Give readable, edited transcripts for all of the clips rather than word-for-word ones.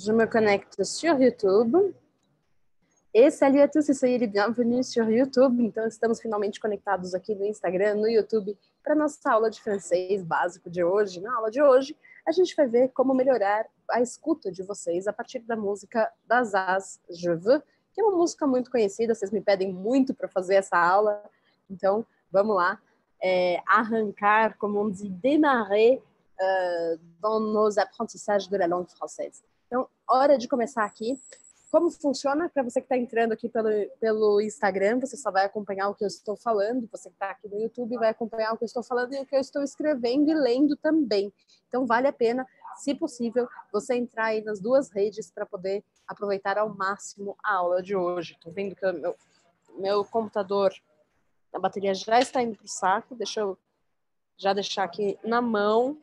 je me connecte sur YouTube. Et salut à tous, soyez bienvenue sur YouTube. Então, estamos finalmente conectados aqui no Instagram, no YouTube, para nossa aula de francês básico de hoje. Na aula de hoje, a gente vai ver como melhorar a escuta de vocês a partir da música das As Je Veux, que é uma música muito conhecida, vocês me pedem muito para fazer essa aula. Então, vamos lá. Arrancar, como on dit, démarrer dans nos apprentissages de la langue française. Então, hora de começar aqui. Como funciona? Para você que está entrando aqui pelo Instagram, você só vai acompanhar o que eu estou falando. Você que está aqui no YouTube vai acompanhar o que eu estou falando e o que eu estou escrevendo e lendo também. Então, vale a pena, se possível, você entrar aí nas duas redes para poder aproveitar ao máximo a aula de hoje. Estou vendo que o meu computador, a bateria já está indo para o saco. Deixa eu já deixar aqui na mão,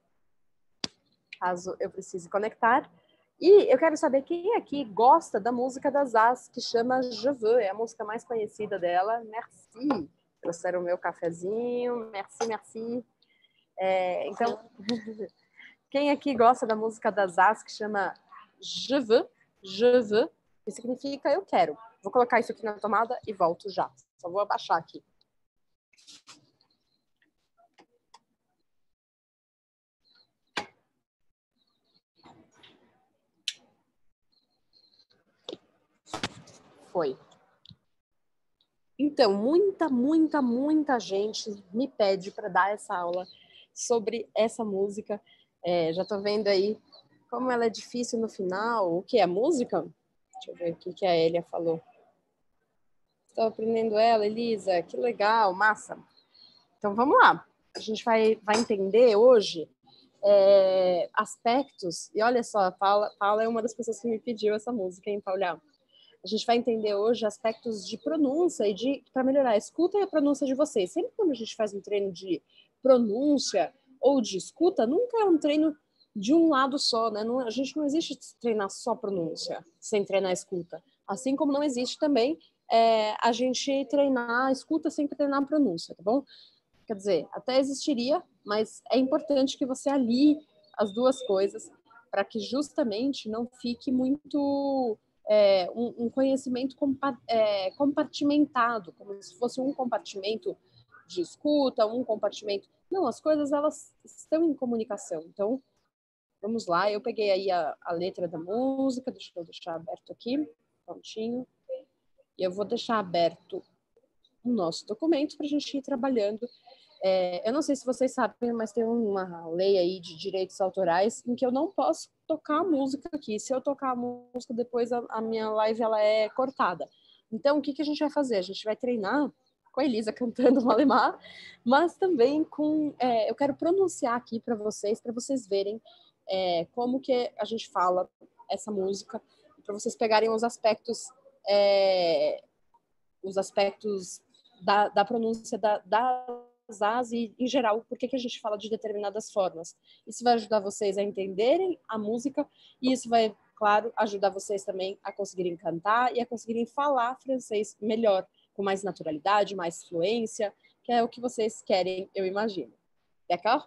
caso eu precise conectar. E eu quero saber quem aqui gosta da música das As, que chama Je Veux, é a música mais conhecida dela. Merci. Trouxeram o meu cafezinho. Merci, merci. Então, quem aqui gosta da música das As, que chama Je Veux, que significa eu quero. Vou colocar isso aqui na tomada e volto já. Só vou abaixar aqui. Foi. Então, muita gente me pede para dar essa aula sobre essa música. Já estou vendo aí como ela é difícil no final. O que é música? Deixa eu ver o que a Elia falou. Estou aprendendo ela, Elisa. Que legal, massa. Então, vamos lá. A gente vai entender hoje aspectos. E olha só, a Paula é uma das pessoas que me pediu essa música, hein, Paula? A gente vai entender hoje aspectos de pronúncia e para melhorar a escuta e a pronúncia de vocês. Sempre quando a gente faz um treino de pronúncia ou de escuta, nunca é um treino de um lado só, né? A gente não existe treinar só pronúncia sem treinar a escuta. Assim como não existe também a gente treinar a escuta sem treinar a pronúncia, tá bom? Quer dizer, até existiria, mas é importante que você alie as duas coisas para que justamente não fique muito... um conhecimento compartimentado, como se fosse um compartimento de escuta, um compartimento... Não, as coisas, elas estão em comunicação. Então, vamos lá. Eu peguei aí a letra da música, deixa eu deixar aberto aqui, prontinho. E eu vou deixar aberto o nosso documento para a gente ir trabalhando. Eu não sei se vocês sabem, mas tem uma lei aí de direitos autorais em que eu não posso tocar a música aqui. Se eu tocar a música, depois a minha live ela é cortada. Então, o que a gente vai fazer? A gente vai treinar com a Elisa cantando Malemar, mas também com... eu quero pronunciar aqui para vocês verem como que a gente fala essa música, para vocês pegarem os aspectos da pronúncia das As e, em geral, por que a gente fala de determinadas formas. Isso vai ajudar vocês a entenderem a música e isso vai, claro, ajudar vocês também a conseguirem cantar e a conseguirem falar francês melhor, com mais naturalidade, mais fluência, que é o que vocês querem, eu imagino. D'accord?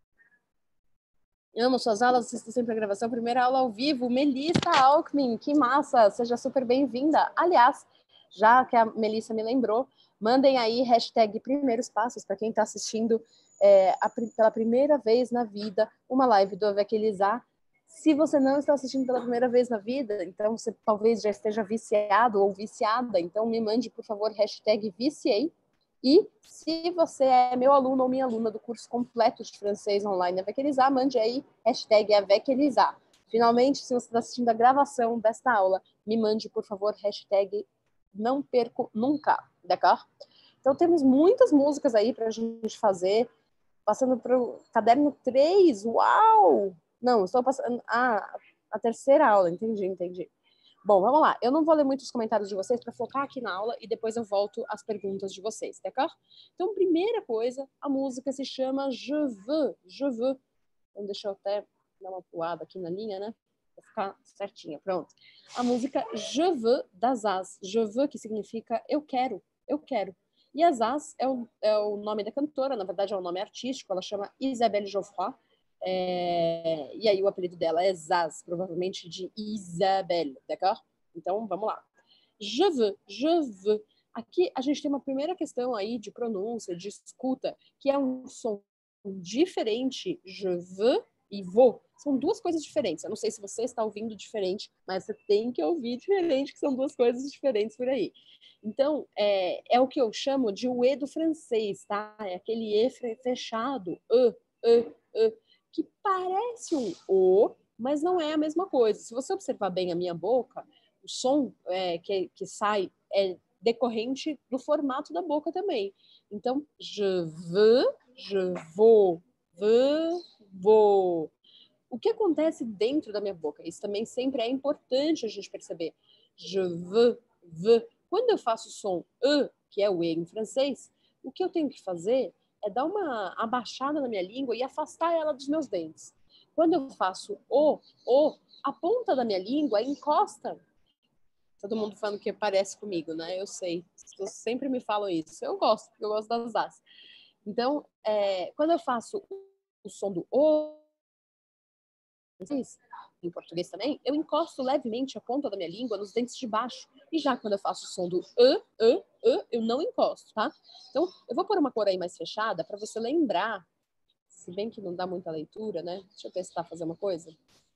Amo suas aulas, assisto sempre a gravação. Primeira aula ao vivo, Melissa Alckmin, que massa, seja super bem-vinda. Aliás, já que a Melissa me lembrou, mandem aí hashtag primeiros passos para quem está assistindo pela primeira vez na vida uma live do Avec Elisa. Se você não está assistindo pela primeira vez na vida, então você talvez já esteja viciado ou viciada, então me mande, por favor, hashtag viciei. E se você é meu aluno ou minha aluna do curso completo de francês online Avec Elisa, mande aí hashtag Avec Elisa. Finalmente, se você está assistindo a gravação desta aula, me mande, por favor, hashtag não perco nunca, d'accord? Então, temos muitas músicas aí para a gente fazer, passando para o caderno 3, uau! Não, estou passando... a terceira aula, entendi. Bom, vamos lá. Eu não vou ler muitos comentários de vocês para focar aqui na aula e depois eu volto às perguntas de vocês, d'accord? Então, primeira coisa, a música se chama Je Veux. Então, deixa eu até dar uma pulada aqui na linha, né? Pra ficar certinha, pronto. A música Je Veux das As. Je Veux, que significa eu quero. E as As é o nome da cantora, na verdade é o nome artístico, ela chama Isabelle Geoffroy. E aí o apelido dela é Zaz, provavelmente de Isabelle, d'accord? Então, vamos lá. Je veux, je veux. Aqui a gente tem uma primeira questão aí de pronúncia, de escuta, que é um som diferente, je veux e vou. São duas coisas diferentes. Eu não sei se você está ouvindo diferente, mas você tem que ouvir diferente, que são duas coisas diferentes por aí. Então, é o que eu chamo de o E do francês, tá? É aquele E fechado, que parece um O, mas não é a mesma coisa. Se você observar bem a minha boca, o som que sai é decorrente do formato da boca também. Então, je veux, je vaux, vou. O que acontece dentro da minha boca? Isso também sempre é importante a gente perceber. Je veux, veux. Quando eu faço o som E, que é o E em francês, o que eu tenho que fazer é dar uma abaixada na minha língua e afastar ela dos meus dentes. Quando eu faço O, a ponta da minha língua encosta. Todo mundo falando que parece comigo, né? Eu sei. As pessoas sempre me falam isso. Eu gosto, porque eu gosto das As. Então, quando eu faço o som do O, em português também, eu encosto levemente a ponta da minha língua nos dentes de baixo. E já quando eu faço o som do eu não encosto, tá? Então, eu vou pôr uma cor aí mais fechada para você lembrar, se bem que não dá muita leitura, né? Deixa eu testar fazer uma coisa.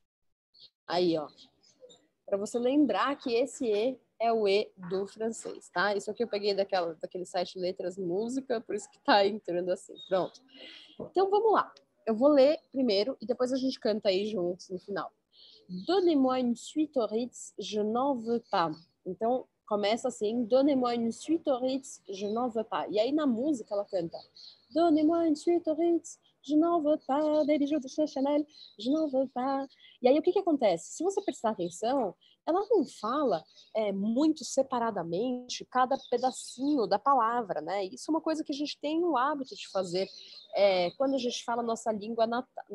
Aí, ó. Para você lembrar que esse E é o E do francês, tá? Isso aqui eu peguei daquele site Letras Música, por isso que tá entrando assim. Pronto. Então, vamos lá. Eu vou ler primeiro e depois a gente canta aí juntos no final. Donnez-moi une suite au Ritz, je n'en veux pas. Então, começa assim, Donnez-moi une suite au Ritz, je n'en veux pas. E aí, na música, ela canta Donnez-moi une suite au Ritz, je n'en veux pas, des bijoux de chez Chanel, je n'en veux pas. E aí, o que acontece? Se você prestar atenção, ela não fala muito separadamente cada pedacinho da palavra, né? Isso é uma coisa que a gente tem o hábito de fazer quando a gente fala a nossa língua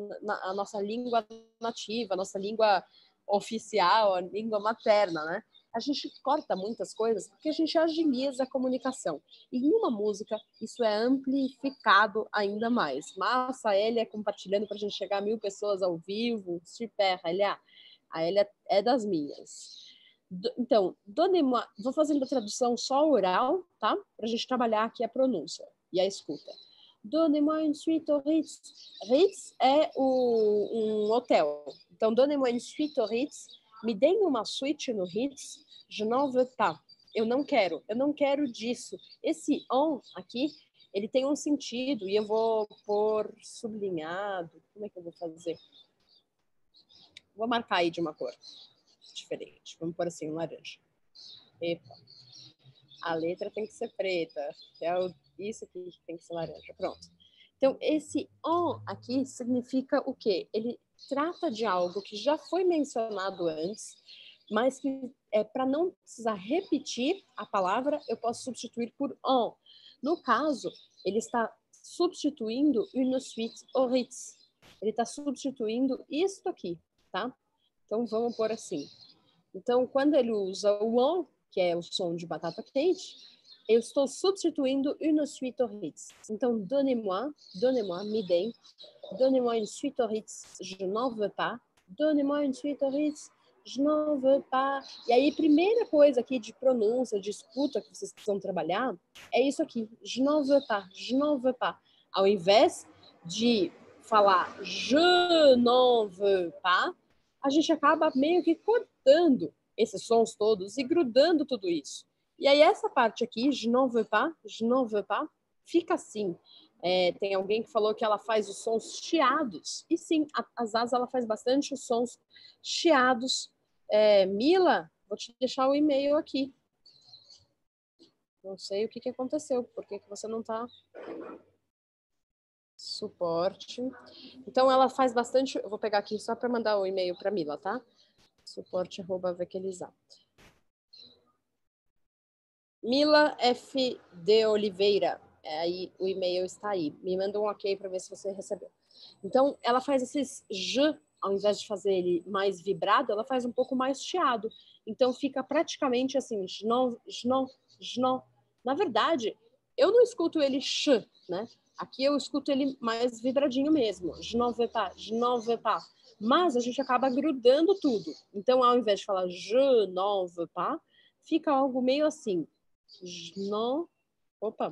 nativa, a nossa língua oficial, a língua materna, né? A gente corta muitas coisas porque a gente agiliza a comunicação. E em uma música, isso é amplificado ainda mais. Massa, a Elia compartilhando para a gente chegar a 1000 pessoas ao vivo. Super, Elia. A Elia é das minhas. Então, vou fazendo a tradução só oral, tá? Para a gente trabalhar aqui a pronúncia e a escuta. Donnez-moi une suite au Ritz. Ritz é um hotel. Então, donnez-moi une suite au Ritz. Me deem uma suíte no Ritz. Je n'en veux pas. Eu não quero disso. Esse on aqui, ele tem um sentido e eu vou pôr sublinhado. Como é que eu vou fazer? Vou marcar aí de uma cor diferente. Vamos pôr assim, um laranja. Epa. A letra tem que ser preta. Isso aqui tem que ser laranja. Pronto. Então, esse on aqui significa o quê? Ele trata de algo que já foi mencionado antes, mas que para não precisar repetir a palavra, eu posso substituir por on. No caso, ele está substituindo une suite au Ritz. Ele está substituindo isto aqui, tá? Então, vamos pôr assim. Então, quando ele usa o on, que é o som de batata quente, eu estou substituindo une suite au Ritz. Então, donnez-moi, me deem. Donnez-moi une suite au Ritz, je n'en veux pas. Donnez-moi une suite au Ritz, je n'en veux pas. E aí, primeira coisa aqui de pronúncia, de escuta que vocês precisam trabalhar, é isso aqui. Je n'en veux pas, je n'en veux pas. Ao invés de falar je n'en veux pas, a gente acaba meio que cortando esses sons todos e grudando tudo isso. E aí essa parte aqui, je n'en veux pas, fica assim. Tem alguém que falou que ela faz os sons chiados. E sim, a Zaz, ela faz bastante os sons chiados. Mila, vou te deixar o e-mail aqui. Não sei o que aconteceu, por que você não está... Suporte. Então, ela faz bastante... Eu vou pegar aqui só para mandar o e-mail para Mila, tá? Suporte@vekelizar. Mila F. de Oliveira. Aí o e-mail está aí. Me manda um ok para ver se você recebeu. Então, ela faz esses J, ao invés de fazer ele mais vibrado, ela faz um pouco mais chiado. Então, fica praticamente assim, jnon. Na verdade, eu não escuto ele sh, né? Aqui eu escuto ele mais vibradinho mesmo. Je n'en veux pas, je n'en veux pas. Mas a gente acaba grudando tudo. Então, ao invés de falar je n'en veux pas, fica algo meio assim. Je n'en... Opa!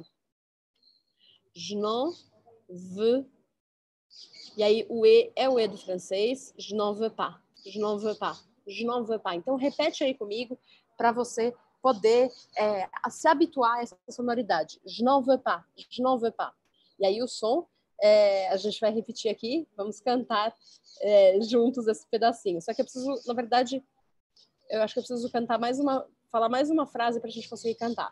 Je n'en veux. E aí, o E é o E do francês. Je n'en veux pas. Je n'en veux pas. Je n'en veux pas. Então, repete aí comigo para você poder se habituar a essa sonoridade. Je n'en veux pas. Je n'en veux pas. E aí, o som, a gente vai repetir aqui. Vamos cantar juntos esse pedacinho. Só que eu preciso, na verdade, eu acho que eu preciso cantar falar mais uma frase para a gente conseguir cantar.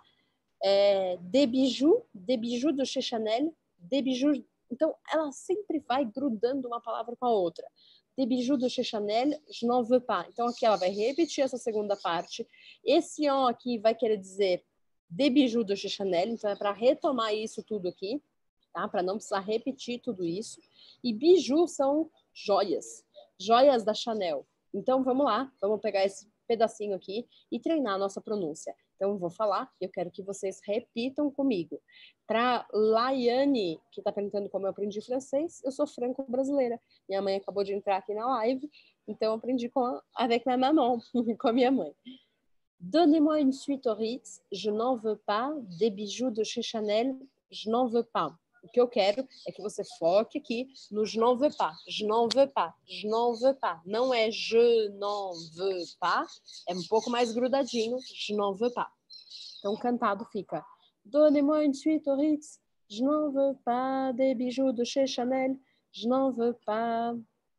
Des bijoux de chez Chanel, des bijoux. Então, ela sempre vai grudando uma palavra com a outra. Des bijoux de chez Chanel, je n'en veux pas. Então, aqui ela vai repetir essa segunda parte. Esse on aqui vai querer dizer des bijoux de chez Chanel. Então, é para retomar isso tudo aqui, tá? Para não precisar repetir tudo isso. E bijoux são joias. Joias da Chanel. Então, vamos lá. Vamos pegar esse pedacinho aqui e treinar a nossa pronúncia. Então, eu vou falar e eu quero que vocês repitam comigo. Para Laiane, que está perguntando como eu aprendi francês, eu sou franco-brasileira. Minha mãe acabou de entrar aqui na live, então eu aprendi avec ma maman, com a minha mãe. Donnez-moi une suite au Ritz, je n'en veux pas. Des bijoux de chez Chanel, je n'en veux pas. O que eu quero é que você foque aqui no je n'en veux pas, je n'en veux pas, je n'en veux pas. Não é je n'en veux pas, é um pouco mais grudadinho, je n'en veux pas. Então, cantado fica Donnez-moi une suite au Ritz, je n'en veux pas. Des bijoux de chez Chanel, je n'en veux pas.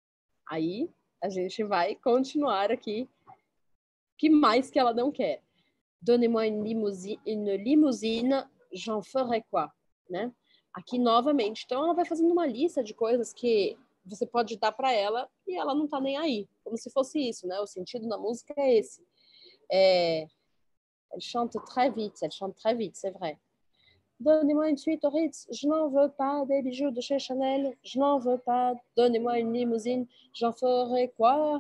Aí, a gente vai continuar aqui. O que mais que ela não quer? Donnez-moi une limousine, j'en ferai quoi? Né? Aqui novamente. Então, ela vai fazendo uma lista de coisas que você pode dar para ela e ela não tá nem aí. Como se fosse isso, né? O sentido da música é esse. Elle chante très vite, c'est vrai. Donnez-moi une suite au Ritz, je n'en veux pas. Des bijoux de chez Chanel, je n'en veux pas. Donnez-moi une limousine, j'en ferai quoi?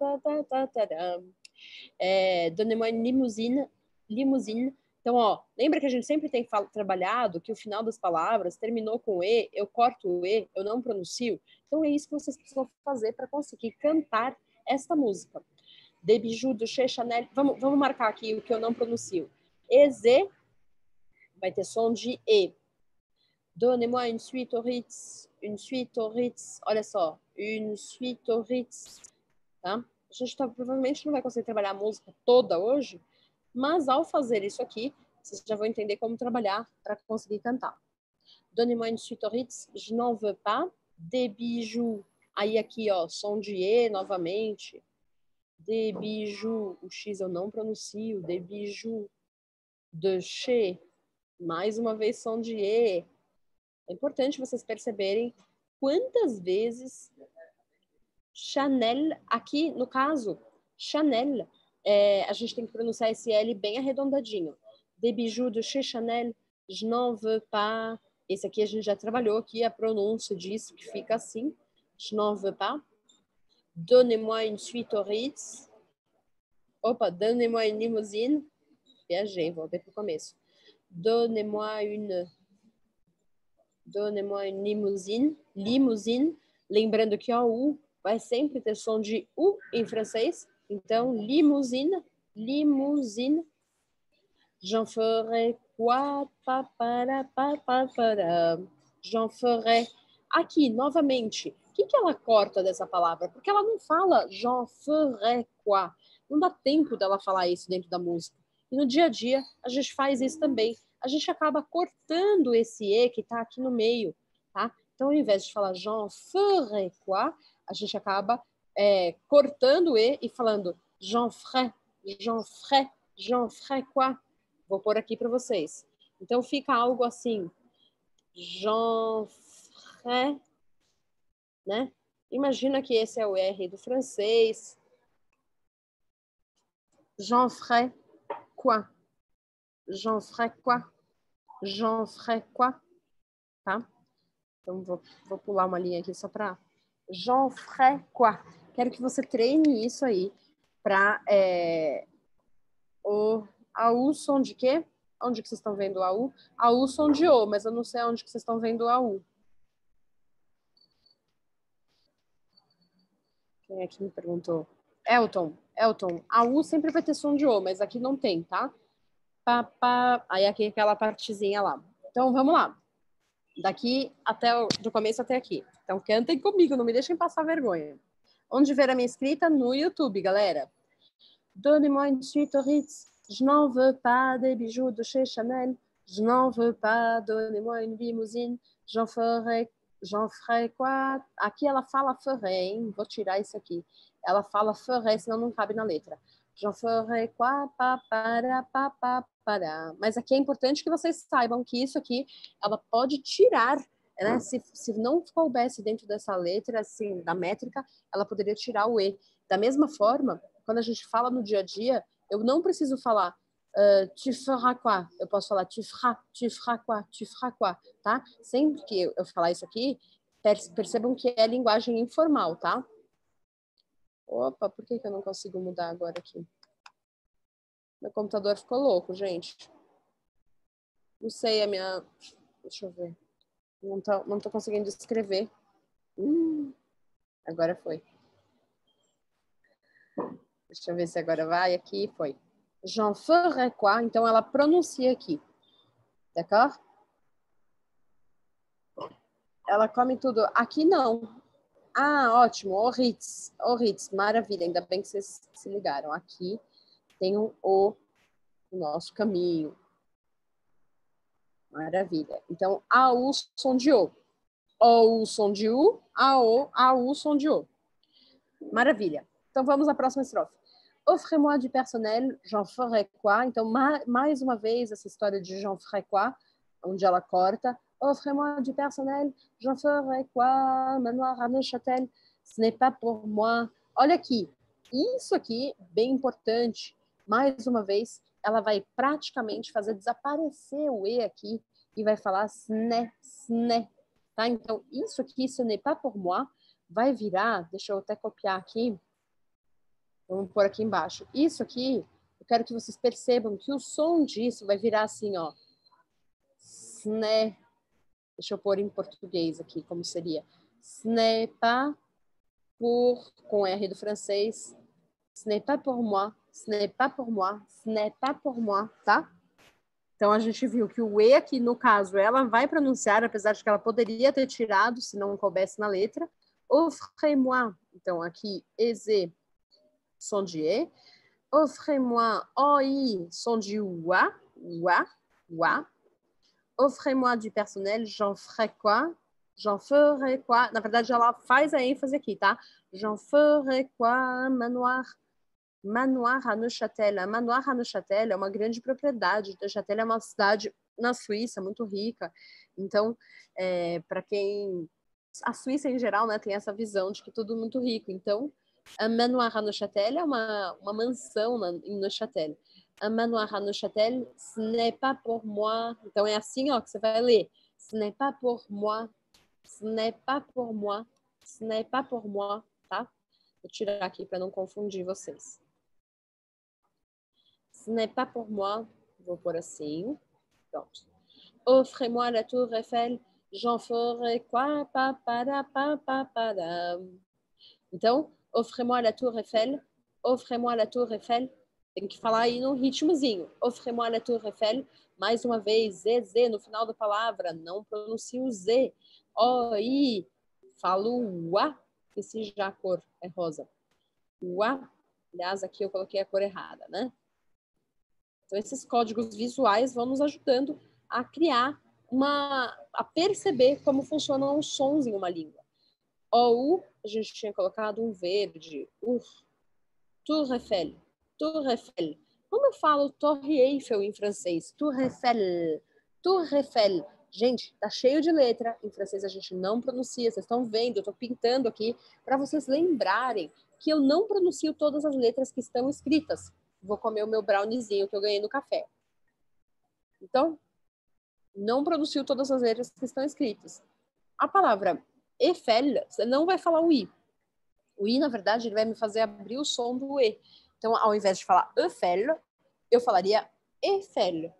Donnez-moi une limousine. Então, ó, lembra que a gente sempre tem trabalhado que o final das palavras terminou com E, eu corto o E, eu não pronuncio. Então, é isso que vocês precisam fazer para conseguir cantar esta música. Des bijoux de chez Chanel. Vamos marcar aqui o que eu não pronuncio. EZ vai ter som de E. Donnez-moi une suite au Ritz. Une suite au Ritz. Olha só. Une suite au Ritz. Tá? A gente provavelmente não vai conseguir trabalhar a música toda hoje, mas ao fazer isso aqui, vocês já vão entender como trabalhar para conseguir cantar. Donnez-moi une suite au Ritz, je n'en veux pas. Des bijoux. Aí aqui, ó, som de E novamente. Des bijoux. O X eu não pronuncio. Des bijoux de chez. Mais uma vez som de E. É importante vocês perceberem quantas vezes Chanel, aqui no caso, Chanel, a gente tem que pronunciar esse L bem arredondadinho. Des bijoux de chez Chanel, je n'en veux pas. Esse aqui a gente já trabalhou aqui, a pronúncia disso, que fica assim. Je n'en veux pas. Donnez-moi une suite au Ritz. Opa, donnez-moi une limousine. Viajei, voltei pro começo. Donnez-moi une limousine. Limousine. Lembrando que o U vai sempre ter som de U em francês. Então, limousine. J'en ferai quoi? J'en ferai. Aqui, novamente, o que ela corta dessa palavra? Porque ela não fala j'en ferai quoi. Não dá tempo dela falar isso dentro da música. E no dia a dia, a gente faz isso também. A gente acaba cortando esse E que está aqui no meio, tá? Então, ao invés de falar j'en ferai quoi, a gente acaba cortando o E e falando j'en ferai quoi. Vou pôr aqui para vocês. Então, fica algo assim. J'en ferai, né? Imagina que esse é o R do francês. J'en ferai quoi? J'en ferai quoi? J'en ferai quoi? Tá? Então, vou pular uma linha aqui só para... J'en ferai quoi? Quero que você treine isso aí para... o som de quê? Onde que vocês estão vendo o AU? AU som de O, mas eu não sei onde que vocês estão vendo o AU. Quem é que me perguntou? Elton, AU sempre vai ter som de O, mas aqui não tem, tá? Pá, pá. Aí aqui aquela partezinha lá. Então, vamos lá. Daqui do começo até aqui. Então, cantem comigo, não me deixem passar vergonha. Onde ver a minha escrita? No YouTube, galera. Donnez-moi une suite au Ritz. Je n'en veux pas des bijoux de chez Chanel. Je n'en veux pas. Donnez-moi une limousine. J'en ferai quoi? Aqui ela fala ferai, hein? Vou tirar isso aqui. Ela fala ferai, senão não cabe na letra. J'en ferai quoi? Mas aqui é importante que vocês saibam que isso aqui ela pode tirar, né? Se não coubesse dentro dessa letra, assim, da métrica, ela poderia tirar o E. Da mesma forma, quando a gente fala no dia a dia, eu não preciso falar tu feras quoi? Eu posso falar tu feras quoi, tá? Sempre que eu falar isso aqui, percebam que é linguagem informal, tá? Opa, por que eu não consigo mudar agora aqui? Meu computador ficou louco, gente. Não sei a minha... Deixa eu ver. Não tô conseguindo escrever. Agora foi. Deixa eu ver se agora vai. Aqui foi. J'en ferai quoi? Então, ela pronuncia aqui. D'accord? Ela come tudo. Aqui não. Ah, ótimo. O Ritz. Maravilha. Ainda bem que vocês se ligaram. Aqui tem um O no nosso caminho. Maravilha. Então, AU, som de O. OU, som de U. AU, som de O. Maravilha. Então, vamos à próxima estrofe. Offrez-moi du personnel, j'en ferai quoi? Então, mais uma vez, essa história de j'en ferai quoi, onde ela corta. Offrez-moi du personnel, j'en ferai quoi? Manoir à Neuchâtel, ce n'est pas pour moi. Olha aqui, isso aqui, bem importante. Mais uma vez, ela vai praticamente fazer desaparecer o E aqui e vai falar sne. Tá? Então, isso aqui, ce n'est pas pour moi, vai virar, deixa eu até copiar aqui, vamos pôr aqui embaixo. Isso aqui, eu quero que vocês percebam que o som disso vai virar assim, ó. Sne. Deixa eu pôr em português aqui, como seria. Ce n'est pas pour, com R do francês. Ce n'est pas pour moi. Ce n'est pas pour moi. Ce n'est pas pour moi, tá? Então, a gente viu que o E aqui, no caso, ela vai pronunciar, apesar de que ela poderia ter tirado, se não coubesse na letra. Offrez-moi. Então, aqui, EZ, som de E. Offrez-moi OI, som de UA. Offrez-moi du personnel, j'en ferai quoi? J'en ferai quoi? Na verdade, ela faz a ênfase aqui, tá? J'en ferai quoi? Manoir à Neuchâtel. A Manoir à Neuchâtel é uma grande propriedade. Neuchâtel é uma cidade na Suíça, muito rica. Então, para quem... A Suíça, em geral, né, tem essa visão de que tudo é muito rico. Então, a Manoir à Neuchâtel é uma mansão em Neuchâtel. A Manoir à Neuchâtel, ce n'est pas pour moi. Então, é assim, ó, que você vai ler. Ce n'est pas pour moi. Ce n'est pas pour moi. Ce n'est pas pour moi, tá? Vou tirar aqui para não confundir vocês. Ce n'est pas pour moi. Vou pôr assim. Pronto. Offrez-moi la tour Eiffel. J'en ferai quoi? Então, offrez-moi la tour Eiffel. Offrez-moi la tour Eiffel. Tem que falar aí num ritmozinho. Offrez-moi la tour Eiffel. Mais uma vez, Z no final da palavra. Não pronuncio o Z. O-I. Falo o A. Esse já a cor é rosa. O A. Aliás, aqui eu coloquei a cor errada, né? Então, esses códigos visuais vão nos ajudando a criar a perceber como funcionam os sons em uma língua. O-U, a gente tinha colocado um verde. Tour Eiffel. Tour Eiffel. Como eu falo Torre Eiffel em francês? Tour Eiffel. Tour Eiffel. Gente, tá cheio de letra. Em francês a gente não pronuncia. Vocês estão vendo, eu tô pintando aqui para vocês lembrarem que eu não pronuncio todas as letras que estão escritas. Vou comer o meu browniezinho que eu ganhei no café. Então, não pronuncio todas as letras que estão escritas. A palavra Eiffel, você não vai falar o I. O I, na verdade, ele vai me fazer abrir o som do E. Então, ao invés de falar Eiffel, eu falaria Eiffel.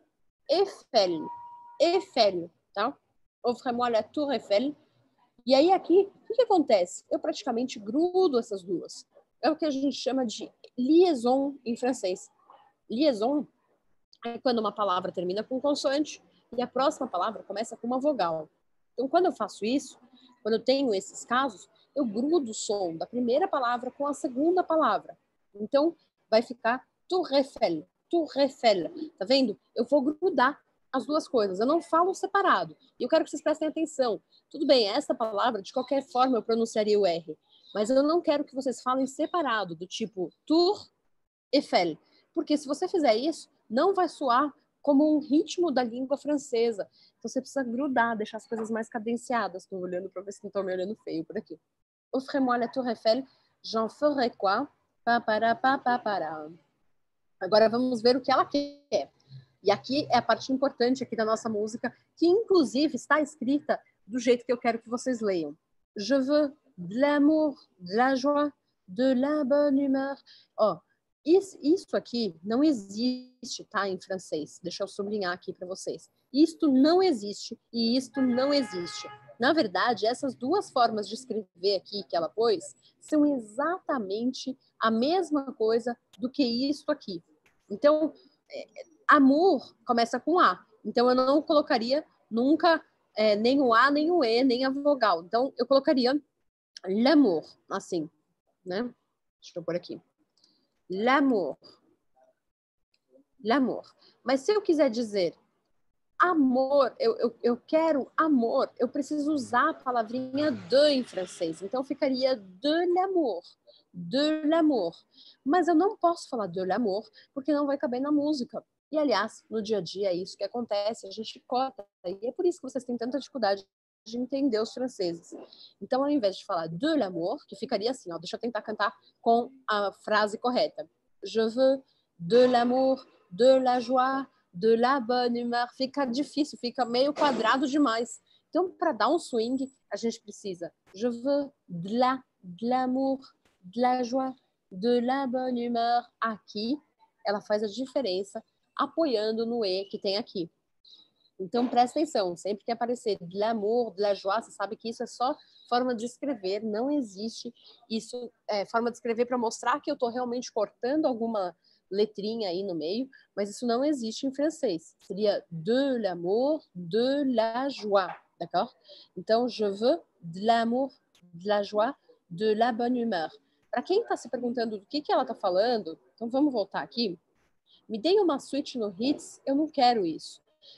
Eiffel. Eiffel, tá? Offrez-moi la tour Eiffel. E aí aqui, o que acontece? Eu praticamente grudo essas duas. É o que a gente chama de liaison em francês. Liaison é quando uma palavra termina com consoante e a próxima palavra começa com uma vogal. Então, quando eu faço isso, quando eu tenho esses casos, eu grudo o som da primeira palavra com a segunda palavra. Então, vai ficar Tour Eiffel, Tour Eiffel. Tá vendo? Eu vou grudar as duas coisas. Eu não falo separado. E eu quero que vocês prestem atenção. Tudo bem, essa palavra, de qualquer forma, eu pronunciaria o R. Mas eu não quero que vocês falem separado, do tipo Tour Eiffel. Porque se você fizer isso, não vai soar como um ritmo da língua francesa. Então você precisa grudar, deixar as coisas mais cadenciadas. Estou olhando para ver se não estão me olhando feio por aqui. Offrez-moi la tour Eiffel, j'en ferai quoi? Pa. Agora vamos ver o que ela quer. E aqui é a parte importante aqui da nossa música, que inclusive está escrita do jeito que eu quero que vocês leiam. Je veux de l'amour, de la joie, de la bonne humeur. Ó, isso aqui não existe, tá, em francês. Deixa eu sublinhar aqui para vocês. Isto não existe e isto não existe. Na verdade, essas duas formas de escrever aqui que ela pôs são exatamente a mesma coisa do que isto aqui. Então, amor começa com A. Então, eu não colocaria nunca nem o A, nem o E, nem a vogal. Então, eu colocaria l'amour, assim, né? Deixa eu pôr aqui. L'amour. L'amour. Mas se eu quiser dizer amor, eu quero amor, eu preciso usar a palavrinha de em francês. Então, ficaria de l'amour. De l'amour. Mas eu não posso falar de l'amour, porque não vai caber na música. E, aliás, no dia a dia é isso que acontece, a gente corta. E é por isso que vocês têm tanta dificuldade de entender os franceses. Então, ao invés de falar de l'amour, que ficaria assim, ó, deixa eu tentar cantar com a frase correta. Je veux de l'amour, de la joie, de la bonne humeur. Fica difícil, fica meio quadrado demais. Então, para dar um swing, a gente precisa je veux de l'amour, de la joie, de la bonne humeur. Aqui, ela faz a diferença apoiando no E que tem aqui. Então, presta atenção, sempre que aparecer de l'amour, de la joie, você sabe que isso é só forma de escrever, não existe isso, forma de escrever para mostrar que eu estou realmente cortando alguma letrinha aí no meio, mas isso não existe em francês. Seria de l'amour, de la joie, d'accord? Então, je veux de l'amour, de la joie, de la bonne humeur. Para quem está se perguntando do que ela está falando, então vamos voltar aqui. Me deem uma suíte no Ritz, eu não quero isso.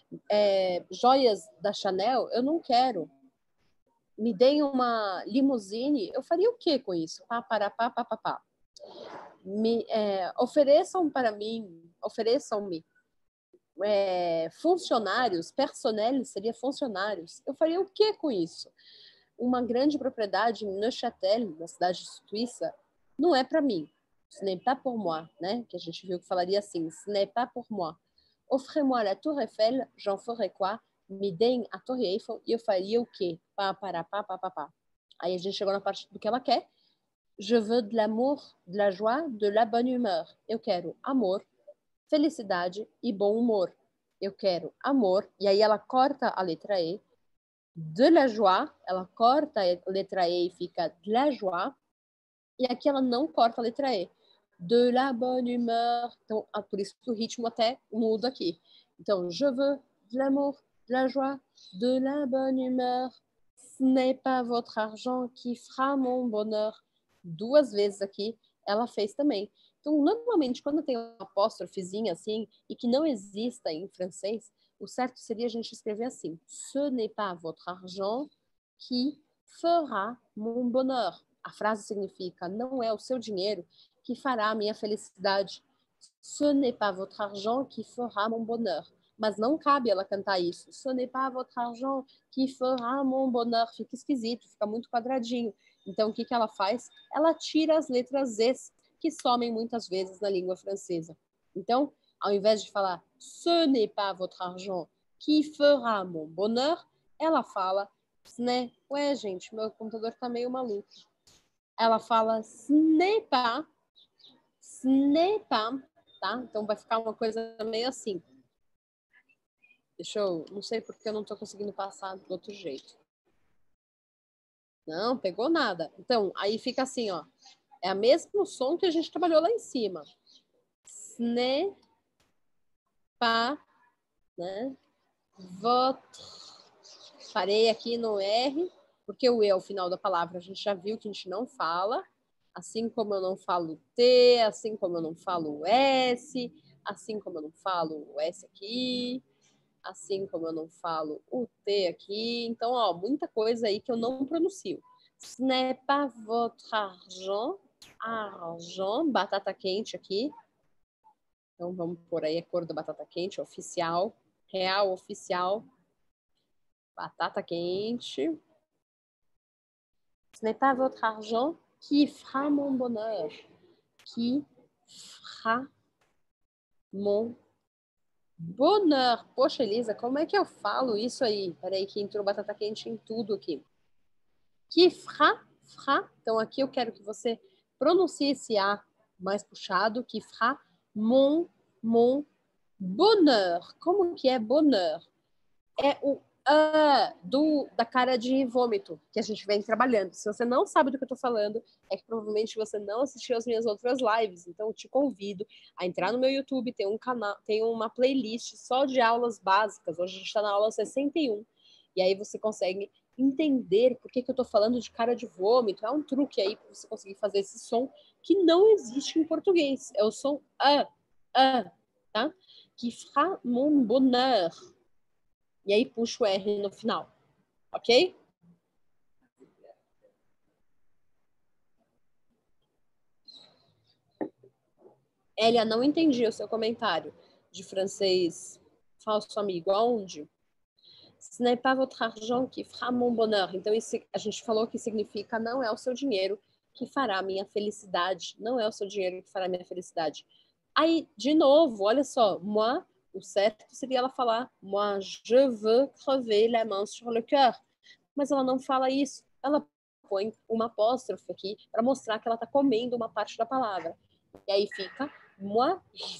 Joias da Chanel, eu não quero. Me deem uma limusine, eu faria o que com isso? Pá. Ofereçam para mim, ofereçam-me funcionários, personnel seria funcionários. Eu faria o que com isso? Uma grande propriedade em Neuchâtel, na cidade suíça, não é para mim. Ce n'est pas pour moi, né? Que a gente viu que falaria assim, ce n'est pas pour moi. Offrez-moi la tour Eiffel, j'en ferai quoi? Me deem a Torre Eiffel e eu faria o quê? Pá. Aí a gente chegou na parte do que ela quer. Je veux de l'amour, de la joie, de la bonne humeur. Eu quero amor, felicidade e bom humor. Eu quero amor. E aí ela corta a letra E. De la joie, ela corta a letra E e fica de la joie. E aqui ela não corta a letra E. De la bonne humeur. Então, por isso que o ritmo até muda aqui. Então, je veux de l'amour, de la joie, de la bonne humeur. Ce n'est pas votre argent qui fera mon bonheur. Duas vezes aqui ela fez também. Então, normalmente, quando tem uma apóstrofezinha assim, e que não exista em francês, o certo seria a gente escrever assim: Ce n'est pas votre argent qui fera mon bonheur. A frase significa: não é o seu dinheiro que fará a minha felicidade. Ce n'est pas votre argent qui fera mon bonheur. Mas não cabe ela cantar isso. Ce n'est pas votre argent qui fera mon bonheur. Fica esquisito, fica muito quadradinho. Então, o que ela faz? Ela tira as letras Es, que somem muitas vezes na língua francesa. Então, ao invés de falar ce n'est pas votre argent qui fera mon bonheur, ela fala né? Ué, gente, meu computador tá meio maluco. Ela fala ce n'est pas, tá? Então vai ficar uma coisa meio assim. Deixa eu... Não sei porque eu não tô conseguindo passar do outro jeito. Não, pegou nada. Então, aí fica assim, ó. É o mesmo som que a gente trabalhou lá em cima. Ce n'est pas, né? Votre. Parei aqui no R, porque o E ao final da palavra a gente já viu que a gente não fala. Assim como eu não falo T, assim como eu não falo S, assim como eu não falo o S aqui, assim como eu não falo o T aqui. Então, ó, muita coisa aí que eu não pronuncio. Ce n'est pas votre argent. Argent, batata quente aqui. Então, vamos por aí a cor da batata quente, oficial. Real, oficial. Batata quente. Ce n'est pas votre argent qui fera mon bonheur. Qui fera mon bonheur. Poxa, Elisa, como é que eu falo isso aí? Peraí, que entrou batata quente em tudo aqui. Que fra. Então aqui eu quero que você pronuncie esse A mais puxado. Que fra mon bonheur. Como que é bonheur? É o da cara de vômito que a gente vem trabalhando. Se você não sabe do que eu tô falando, é que provavelmente você não assistiu as minhas outras lives. Então eu te convido a entrar no meu YouTube, tem um canal, tem uma playlist só de aulas básicas. Hoje a gente está na aula 61. E aí você consegue entender por que eu tô falando de cara de vômito. É um truque aí para você conseguir fazer esse som que não existe em português. É o som tá? Que fera mon bonheur. E aí puxa o R no final, ok? Elia, não entendi o seu comentário de francês falso amigo. Aonde? Ce n'est pas votre argent qui fera mon bonheur. Então, isso, a gente falou que significa não é o seu dinheiro que fará a minha felicidade. Não é o seu dinheiro que fará a minha felicidade. Aí, de novo, olha só. Moi, o certo seria ela falar moi, je veux crever la main sur le cœur. Mas ela não fala isso. Ela põe uma apóstrofe aqui para mostrar que ela está comendo uma parte da palavra. E aí fica moi,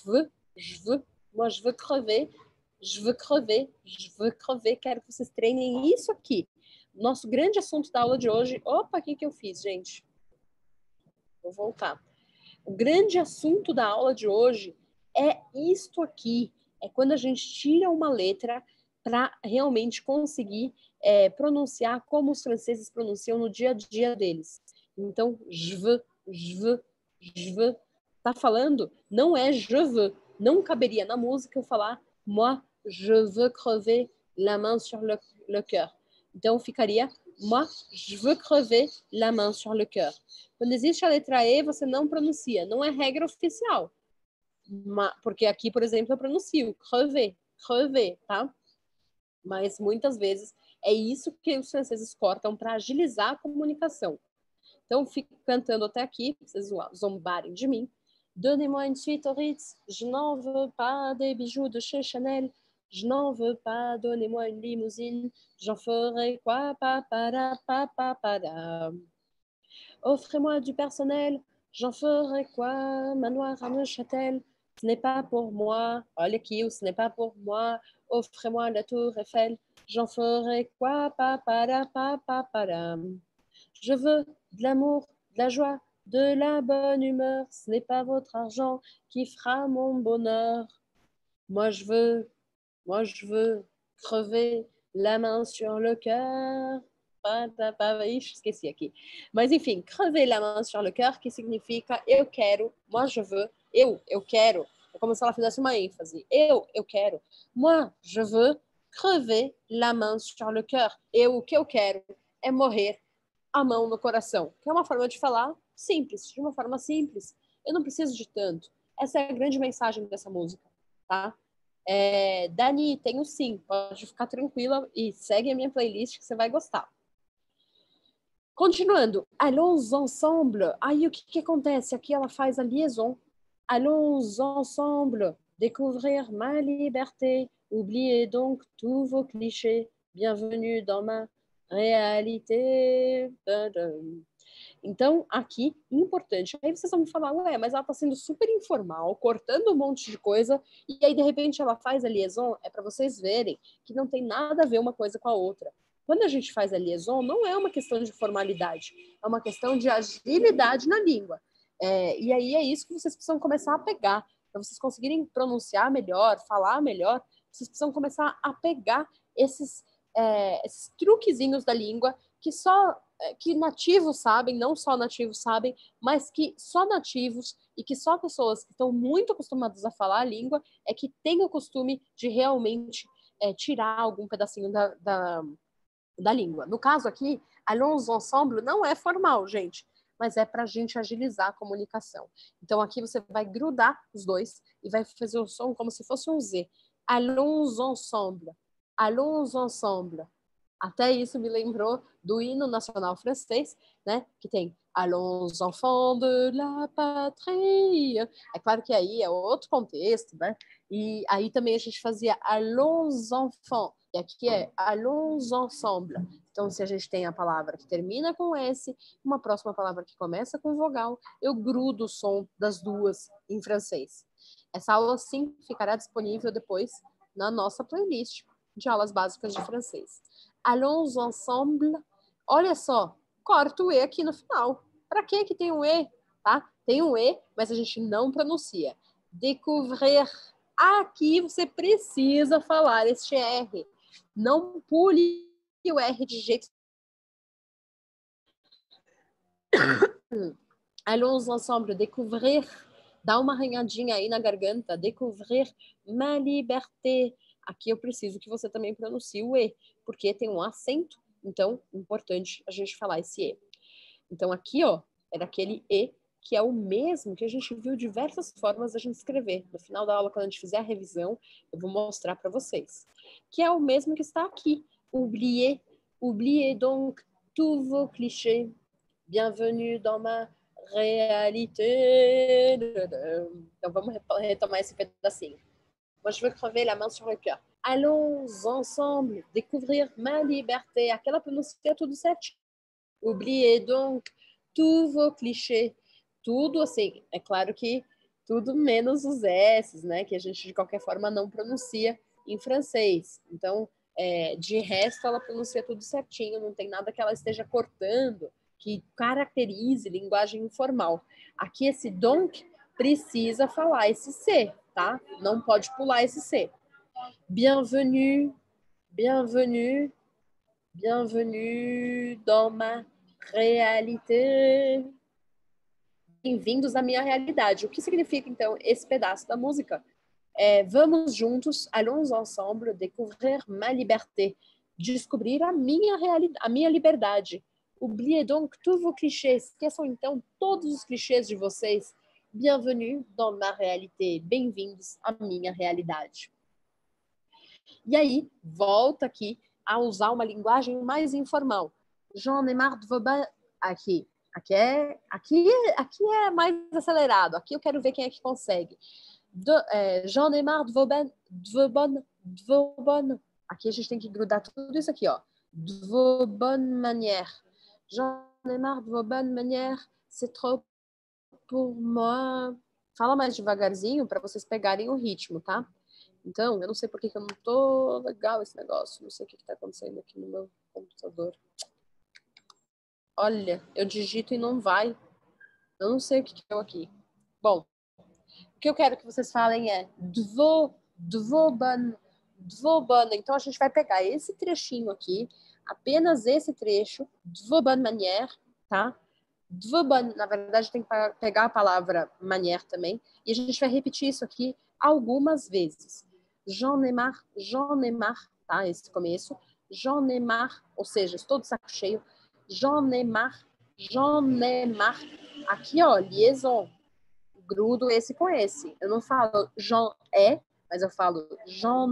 moi, je veux crever, je veux crever, je veux crever. Quero que vocês treinem isso aqui. Nosso grande assunto da aula de hoje. Opa, o que eu fiz, gente? Vou voltar. O grande assunto da aula de hoje é isto aqui. É quando a gente tira uma letra para realmente conseguir pronunciar como os franceses pronunciam no dia a dia deles. Então, je veux, je veux, je veux. Tá falando? Não é je veux. Não caberia na música eu falar moi, je veux crever la main sur le cœur. Então, ficaria moi, je veux crever la main sur le cœur. Quando existe a letra E, você não pronuncia. Não é regra oficial. Porque aqui, por exemplo, eu pronuncio crever, crever, tá? Mas muitas vezes é isso que os franceses cortam para agilizar a comunicação. Então, fico cantando até aqui, para vocês zombarem de mim. Donnez-moi une suite au Ritz, je n'en veux pas des bijoux de chez Chanel, je n'en veux pas, donnez-moi une limousine, j'en ferai quoi, papara, papara. Offrez-moi du personnel, j'en ferai quoi, manoir à Neuchâtel, ce n'est pas pour moi, olha aqui, ce n'est pas pour moi, offrez-moi la tour Eiffel, j'en ferai quoi, papara, papara. Je veux de l'amour, de la joie, de la bonne humeur, ce n'est pas votre argent qui fera mon bonheur. Moi je veux crever la main sur le cœur. Ixi, esqueci aqui. Mas enfim, crever la main sur le cœur, que significa eu quero, moi je veux, eu quero. É como se ela fizesse uma ênfase. Eu quero. Moi je veux crever la main sur le cœur. O que eu quero é morrer a mão no coração. Que é uma forma de falar simples, de uma forma simples. Eu não preciso de tanto. Essa é a grande mensagem dessa música, tá? Dani, tenho sim. Pode ficar tranquila e segue a minha playlist que você vai gostar. Continuando. Allons ensemble. Aí o que acontece? Aqui ela faz a liaison. Allons ensemble. Découvrir ma liberté. Oubliez donc tous vos clichés. Bienvenue dans ma réalité. Então, aqui, importante. Aí vocês vão me falar, ué, mas ela tá sendo super informal, cortando um monte de coisa, e aí, de repente, ela faz a liaison. É para vocês verem que não tem nada a ver uma coisa com a outra. Quando a gente faz a liaison, não é uma questão de formalidade, é uma questão de agilidade na língua. E aí é isso que vocês precisam começar a pegar. Para vocês conseguirem pronunciar melhor, falar melhor, vocês precisam começar a pegar esses truquezinhos da língua que nativos sabem, não só nativos sabem, mas que só nativos e que só pessoas que estão muito acostumadas a falar a língua é que têm o costume de realmente tirar algum pedacinho da língua. No caso aqui, allons ensemble não é formal, gente, mas é para a gente agilizar a comunicação. Então aqui você vai grudar os dois e vai fazer o som como se fosse um Z. Allons ensemble. Allons ensemble. Até isso me lembrou do hino nacional francês, né? Que tem Allons enfants de la patrie. É claro que aí é outro contexto, né? E aí também a gente fazia Allons enfants. E aqui é Allons ensemble. Então, se a gente tem a palavra que termina com S, uma próxima palavra que começa com vogal, eu grudo o som das duas em francês. Essa aula, sim, ficará disponível depois na nossa playlist de aulas básicas de francês. Allons ensemble. Olha só, corta o E aqui no final. Para que tem um E? Tá? Tem um E, mas a gente não pronuncia. Découvrir. Aqui você precisa falar este R. Não pule o R de jeito. Allons ensemble, découvrir. Dá uma arranhadinha aí na garganta. Découvrir ma liberté. Aqui eu preciso que você também pronuncie o E, porque tem um acento. Então, importante a gente falar esse E. Então, aqui, ó, era aquele E que é o mesmo que a gente viu diversas formas da gente escrever. No final da aula, quando a gente fizer a revisão, eu vou mostrar para vocês. Que é o mesmo que está aqui. Oubliez. Oubliez donc tous vos clichés. Bienvenue dans ma réalité. Então, vamos retomar esse pedacinho. Moi, je veux crever la main sur le cœur. Allons ensemble découvrir ma liberté. Aquela pronuncia tudo certinho. Oubliez donc tous vos clichés. Tudo assim, é claro que tudo menos os S, né? Que a gente de qualquer forma não pronuncia em francês. Então, de resto, ela pronuncia tudo certinho, não tem nada que ela esteja cortando que caracterize linguagem informal. Aqui esse donc precisa falar esse C, tá? Não pode pular esse C. Bienvenue, bienvenue, bienvenue dans ma réalité. Bem-vindos à minha realidade. O que significa, então, esse pedaço da música? Vamos juntos, allons ensemble, découvrir ma liberté. Descobrir a minha realidade, a minha liberdade. Oubliez donc tous vos clichés. Esqueçam, então, todos os clichês de vocês. Bienvenue dans ma réalité. Bem-vindos à minha realidade. E aí, volta aqui a usar uma linguagem mais informal. J'en ai marre de vos aqui. Aqui é mais acelerado. Aqui eu quero ver quem é que consegue. J'en ai marre de vos bonnes. Aqui a gente tem que grudar tudo isso aqui, ó. De vos bonnes manières. J'en ai marre de vos bonnes manières. C'est trop pour moi. Fala mais devagarzinho para vocês pegarem o ritmo, tá? Então, eu não sei por que eu não tô legal esse negócio. Não sei o que tá acontecendo aqui no meu computador. Olha, eu digito e não vai. Eu não sei o que é aqui. Bom, o que eu quero que vocês falem é dvoban. Então a gente vai pegar esse trechinho aqui, apenas esse trecho, dvoban manière, tá? Dvoban, na verdade, tem que pegar a palavra manière também, e a gente vai repetir isso aqui algumas vezes. J'en ai marre, tá? Esse começo. J'en ai marre, ou seja, estou de saco cheio. J'en ai marre. Aqui, ó, liaison. Grudo esse com esse. Eu não falo j'en ai, mas eu falo j'en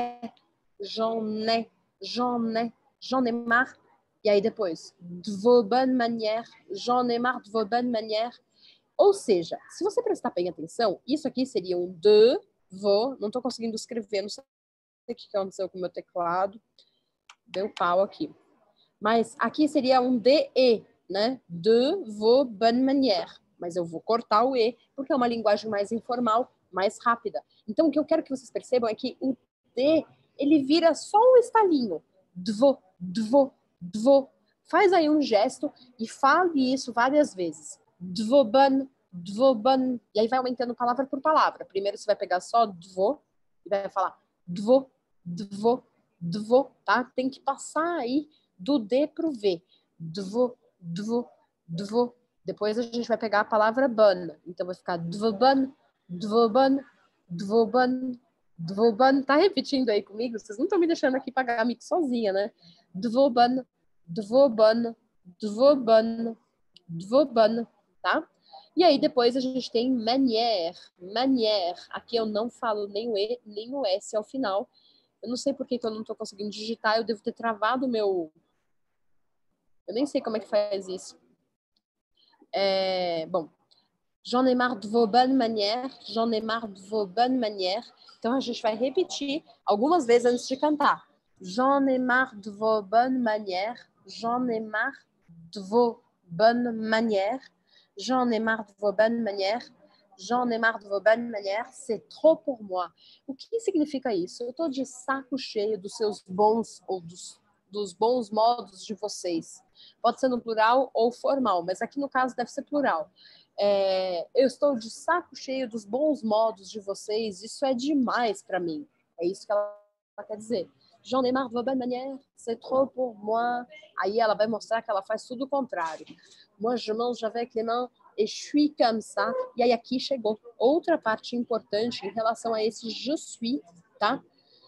ai marre. E aí depois, de vos bonnes manières, j'en ai marre de vos bonnes manières. Ou seja, se você prestar bem atenção, isso aqui seria um de, vos, não estou conseguindo escrever, não sei o que aconteceu com o meu teclado, deu pau aqui. Mas aqui seria um de, né? De vos bonnes manières. Mas eu vou cortar o E, porque é uma linguagem mais informal, mais rápida. Então, o que eu quero que vocês percebam é que o D, ele vira só um estalinho. Dvo, dvo, dvo. Faz aí um gesto e fale isso várias vezes. Dvoban, dvoban. E aí vai aumentando palavra por palavra. Primeiro você vai pegar só dvo e vai falar dvo, dvo, dvo, tá? Tem que passar aí do D pro V. Dvo, dvo, dvo. Depois a gente vai pegar a palavra ban. Então vai ficar dvoban, dvoban, dvoban, dvoban. Tá repetindo aí comigo? Vocês não estão me deixando aqui pagar mico sozinha, né? Dvoban, dvoban, dvoban, dvoban, tá? E aí depois a gente tem manière, manière. Aqui eu não falo nem o E, nem o S ao final. Eu não sei por que eu não tô conseguindo digitar. Eu devo ter travado o meu... Eu nem sei como é que faz isso. Bom, j'en ai marre de vos bonnes manières, j'en ai marre de vos bonnes manières. Então a gente vai repetir algumas vezes antes de cantar. J'en ai marre de vos bonnes manières, j'en ai marre de vos bonnes manières, j'en ai marre de vos bonnes manières, j'en ai marre de vos bonnes manières, c'est trop pour moi. O que significa isso? Eu tô de saco cheio dos seus bons ou dos bons modos de vocês. Pode ser no plural ou formal, mas aqui no caso deve ser plural. Eu estou de saco cheio dos bons modos de vocês, isso é demais para mim. É isso que ela quer dizer. J'en ai marre de vos bonnes manières, c'est trop pour moi. Aí ela vai mostrar que ela faz tudo o contrário. Moi, je mange avec les mains et je suis comme ça. E aí aqui chegou outra parte importante em relação a esse je suis, tá?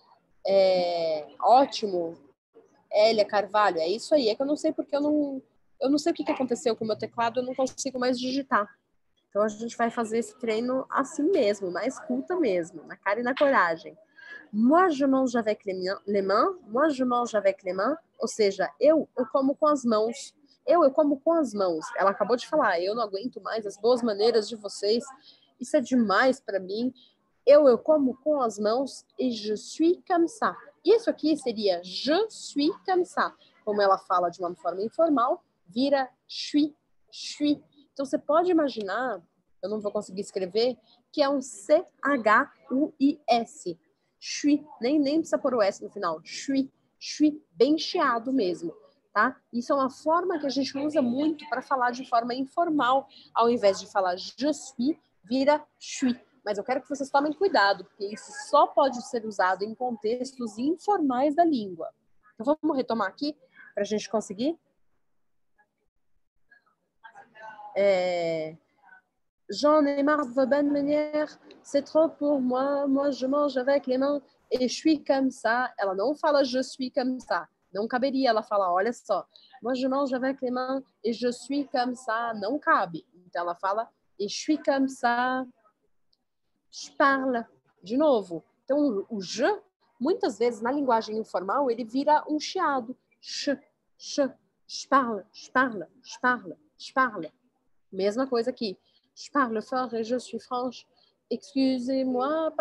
Ótimo, Hélia Carvalho, é isso aí. É que eu não sei porque eu não sei o que aconteceu com o meu teclado, eu não consigo mais digitar. Então a gente vai fazer esse treino assim mesmo, na escuta mesmo, na cara e na coragem. Moi je mange avec les mains, moi je mange avec les mains, ou seja, eu como com as mãos. Eu como com as mãos. Ela acabou de falar, eu não aguento mais as boas maneiras de vocês. Isso é demais para mim. Eu como com as mãos e je suis comme ça. Isso aqui seria je suis comme ça. Como ela fala de uma forma informal, vira suis, suis. Então você pode imaginar, eu não vou conseguir escrever, que é um C-H-U-I-S. Suis, nem precisa pôr o S no final. Suis, suis, bem chiado mesmo, tá? Isso é uma forma que a gente usa muito para falar de forma informal. Ao invés de falar je suis, vira suis. Mas eu quero que vocês tomem cuidado, porque isso só pode ser usado em contextos informais da língua. Então vamos retomar aqui para a gente conseguir? J'en ai marre de vos bonnes manières, c'est trop pour moi, moi je mange avec les mains et je suis comme ça. Ela não fala je suis comme ça. Não caberia ela falar, olha só, moi je mange avec les mains et je suis comme ça. Não cabe. Então ela fala et je suis comme ça. Je parle. De novo. Então o je, muitas vezes na linguagem informal, ele vira um chiado. Je parle, je parle, je parle, je parle. Mesma coisa aqui. Je parle fort et je suis franche. Excusez-moi.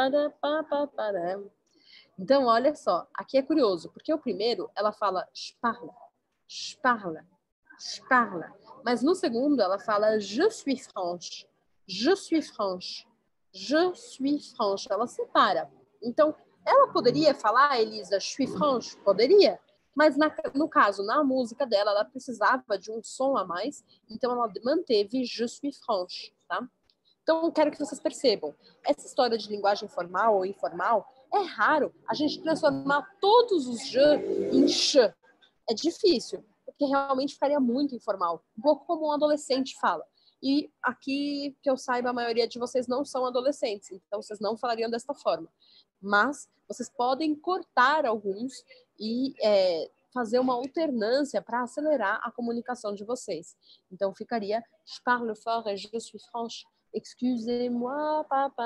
Então, olha só. Aqui é curioso, porque o primeiro, ela fala je parle, je parle, je parle. Mas no segundo, ela fala je suis franche, je suis franche, je suis franche. Ela separa. Então, ela poderia falar, Elisa, je suis franche? Poderia. Mas no caso, na música dela, ela precisava de um som a mais, então ela manteve je suis franche, tá? Então, eu quero que vocês percebam, essa história de linguagem formal ou informal, é raro a gente transformar todos os je em ch. É difícil, porque realmente ficaria muito informal, um pouco como um adolescente fala. E aqui, que eu saiba, a maioria de vocês não são adolescentes, então vocês não falariam desta forma. Mas vocês podem cortar alguns e fazer uma alternância para acelerar a comunicação de vocês. Então ficaria je parle fort et je suis franche. Excusez-moi,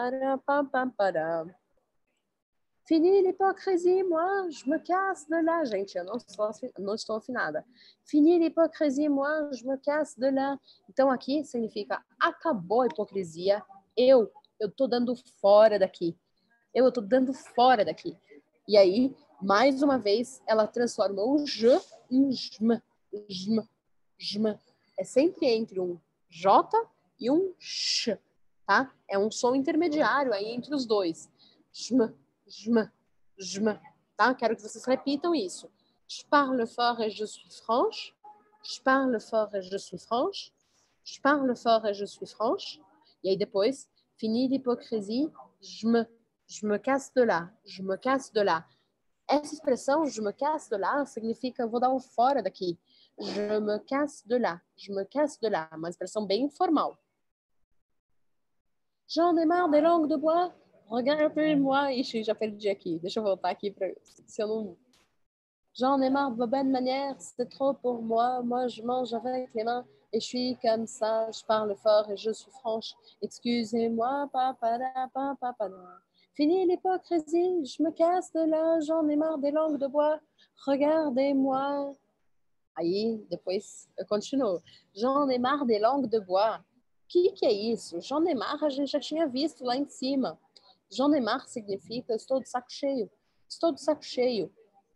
Fini l'hypocrisie, moi, je me casse de là. Gente, eu não estou afinada. Fini l'hypocrisie, moi, je me casse de là. Então aqui significa acabou a hipocrisia. Eu tô dando fora daqui. Eu tô dando fora daqui. E aí, mais uma vez, ela transforma o je em jm, jm, jm. é sempre entre um J e um Sh, tá? É um som intermediário aí entre os dois. Jm, jm, jm, tá? Quero que vocês repitam isso. Je parle fort et je suis franche. Je parle fort et je suis franche. Je parle fort et je suis franche. E aí depois, fini l'hypocrisie, je me casse de là, je me casse de là. Essa expressão, je me casse de là, significa eu vou dar um fora daqui. Je me casse de là, je me casse de là. Uma expressão bem informal. J'en ai marre des langues de bois. Regardez-moi. Ixi, já perdi aqui. Deixa eu voltar aqui para se eu não... J'en ai marre de vos bonnes manières, c'est trop pour moi. Moi, je mange avec les mains et je suis comme ça. Je parle fort et je suis franche. Excusez-moi, papada, papada. Fini l'hypocrisie, je me casse de là. J'en ai marre des langues de bois. Regardez-moi. Aí, depois eu continuo. J'en ai marre des langues de bois. Que é isso? J'en ai marre, a gente já tinha visto lá em cima. J'en ai marre significa estou de saco cheio. Estou de saco cheio.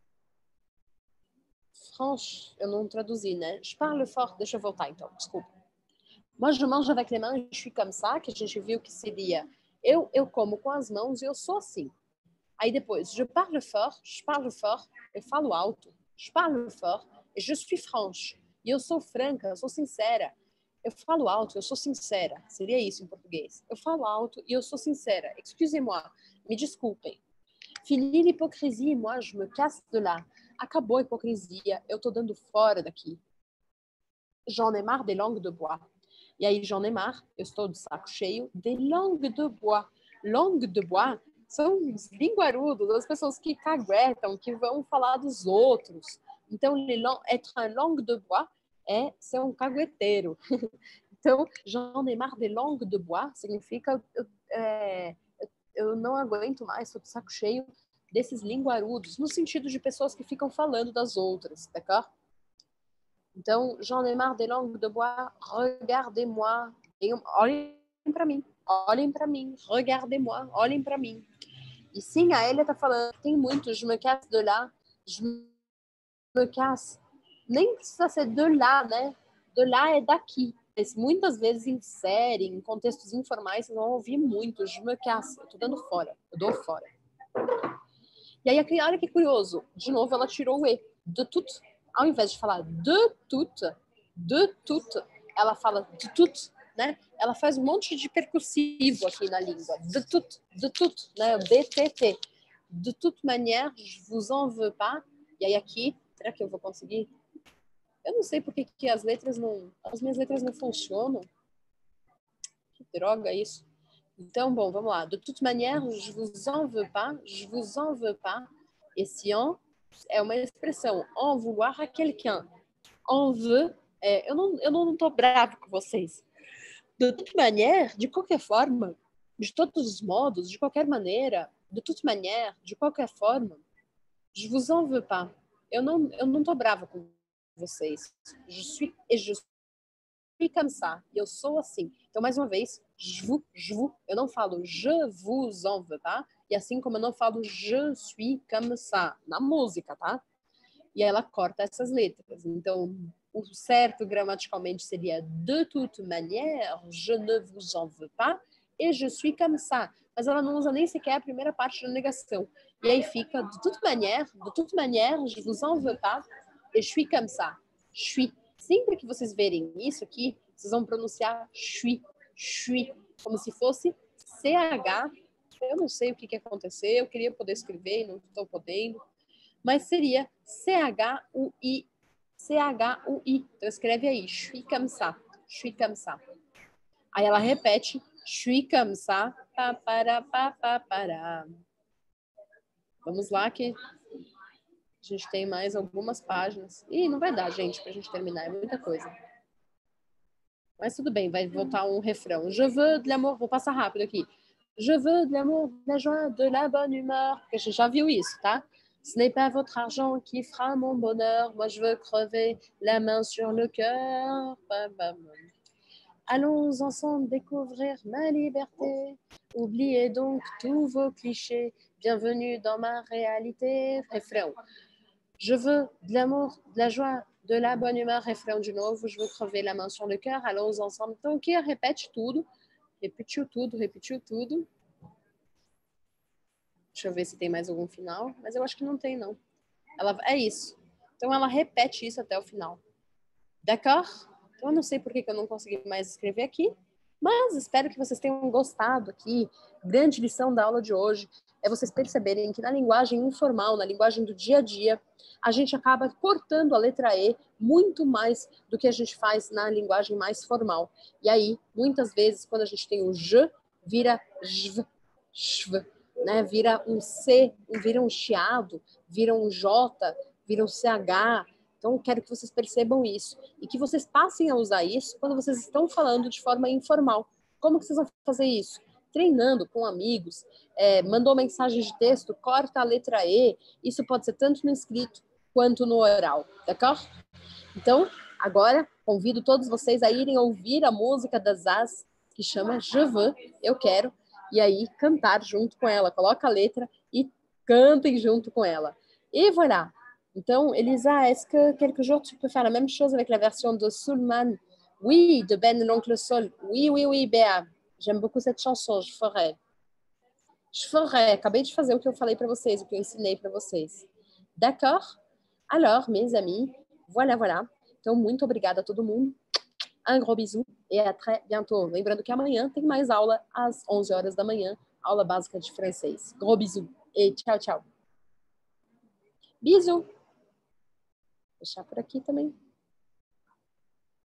Franche, eu não traduzi, né? Je parle fort. Deixa eu voltar então, desculpa. Moi, je mange avec les mains, je suis comme ça, que a gente viu que seria eu como com as mãos e eu sou assim. Aí depois, je parle fort, eu falo alto. Je parle fort, et je suis franche. E eu sou franca, eu sou sincera. Eu falo alto, eu sou sincera. Seria isso em português. Eu falo alto e eu sou sincera. Excusez-moi, me desculpem. Fini l'hypocrisie, moi, je me casse de là. Acabou a hipocrisia, eu tô dando fora daqui. J'en ai marre des langues de bois. E aí, j'en ai marre, eu estou de saco cheio, des langues de bois. Langue de bois são os linguarudos, as pessoas que caguetam, que vão falar dos outros. Então, être un langue de bois é ser um cagueteiro. Então, j'en ai marre des langues de bois significa eu não aguento mais, estou de saco cheio desses linguarudos, no sentido de pessoas que ficam falando das outras, d'accord? Então, j'en ai marre des langues de bois, regardez-moi. Olhem para mim, regardez-moi, olhem para mim. E sim, a Elia tá falando, tem muito, je me casse de là, je me casse. Nem precisa ser de lá, né? De lá é daqui. Mas muitas vezes em série, em contextos informais, vocês vão ouvir muito, je me casse, eu tô dando fora, eu dou fora. E aí, olha que curioso, de novo ela tirou o E, de tout. Ao invés de falar de tout, ela fala de tout, né? Ela faz um monte de percussivo aqui na língua. De tout, né? DTT. De toute manière, je vous en veux pas. E aí aqui, será que eu vou conseguir? Eu não sei porque que as minhas letras não funcionam. Que droga isso. Então, bom, vamos lá. De toute manière, je vous en veux pas. Je vous en veux pas. Esse en é uma expressão. En vouloir a quelqu'un. En veut. Eu não tô bravo com vocês. De toute manière, de qualquer forma, de todos os modos, de qualquer maneira, de toute manière, de qualquer forma, je vous en veux pas. Eu não tô brava com vocês. Je suis comme ça. E eu sou assim. Então, mais uma vez, je vous, eu não falo je vous en veux pas. E assim como eu não falo je suis comme ça na música, tá? E aí ela corta essas letras. Então, o certo gramaticalmente seria de toute manière, je ne vous en veux pas, et je suis comme ça. Mas ela não usa nem sequer a primeira parte da negação. E aí fica de toute manière, je vous en veux pas, et je suis comme ça. Je suis. Sempre que vocês verem isso aqui, vocês vão pronunciar suis, como se fosse CH. Eu não sei o que aconteceu, eu queria poder escrever e não estou podendo. Mas seria CHUI. Então escreve aí, je suis comme ça. Aí ela repete, je suis comme ça. Para. Vamos lá que a gente tem mais algumas páginas. Ih, não vai dar, gente, pra gente terminar, é muita coisa. Mas tudo bem, vai voltar um refrão. Je veux de l'amour, vou passar rápido aqui. Je veux de l'amour, de la joie, de la bonne humeur. Porque a gente já viu isso, tá? Ce n'est pas votre argent qui fera mon bonheur. Moi, je veux crever la main sur le cœur. Allons ensemble découvrir ma liberté. Oubliez donc tous vos clichés. Bienvenue dans ma réalité. Refrão. Je veux de l'amour, de la joie, De la bonne humeur, refrão de novo. Je veux crever la main sur le cœur. Allons ensemble. Então, aqui repete tudo. Repetiu tudo, repetiu tudo. Deixa eu ver se tem mais algum final. Mas eu acho que não tem, não. É isso. Então, ela repete isso até o final. D'accord? Então, eu não sei por que eu não consegui mais escrever aqui. Mas espero que vocês tenham gostado aqui. Grande lição da aula de hoje é vocês perceberem que na linguagem informal, na linguagem do dia a dia, a gente acaba cortando a letra E muito mais do que a gente faz na linguagem mais formal. E aí, muitas vezes, quando a gente tem o J, vira JV, shv, né? Vira um C, vira um chiado, vira um J, vira um CH. Então, quero que vocês percebam isso e que vocês passem a usar isso quando vocês estão falando de forma informal. Como que vocês vão fazer isso? Treinando com amigos, mandou mensagem de texto, corta a letra E. Isso pode ser tanto no escrito quanto no oral, d'accord? Então, agora, convido todos vocês a irem ouvir a música da Zaz, que chama Je veux, eu quero, e aí cantar junto com ela. Coloca a letra e cantem junto com ela. E voilà! Então, Elisa, est-ce que quelque jour tu peux faire la même chose avec la version de Soulman? Oui, de Ben l'Oncle Sol. Oui, oui, oui, Béa. J'aime beaucoup cette chanson, je ferai. Je ferai. Acabei de fazer o que eu falei para vocês, o que eu ensinei para vocês. D'accord? Alors, mes amis, voilà, voilà. Então, muito obrigada a todo mundo. Un gros bisou e à très bientôt. Lembrando que amanhã tem mais aula às 11 horas da manhã, aula básica de francês. Gros bisou e tchau, tchau. Bisou! Vou deixar por aqui também.